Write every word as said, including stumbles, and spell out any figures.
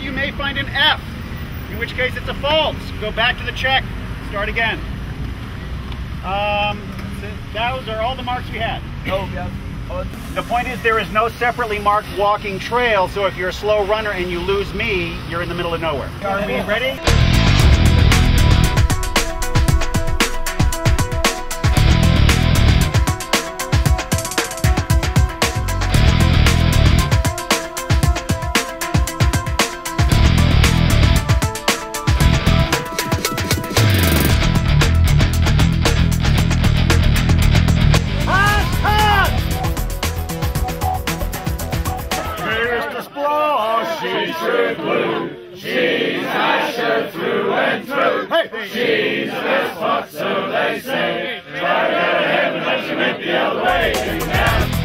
you may find an F, in which case it's a false. Go back to the check, start again. Um, those are all the marks we had. Oh, yeah. The point is there is no separately marked walking trail, so if you're a slow runner and you lose me, you're in the middle of nowhere. Are we ready? She's true blue, she's Asher through and through. Hey. She's the best fox, so they say. Try to go to heaven, but she went the other way.